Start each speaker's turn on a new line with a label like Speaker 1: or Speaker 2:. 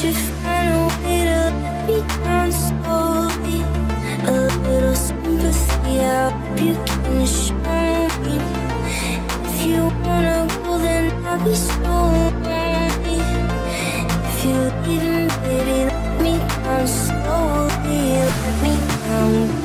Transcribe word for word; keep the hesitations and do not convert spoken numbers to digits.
Speaker 1: you find a way to let me down slowly? A little sympathy, I hope you can show me. If you wanna go, then I'll be so lonely. If you're leaving, baby, let me down slowly. Let me down.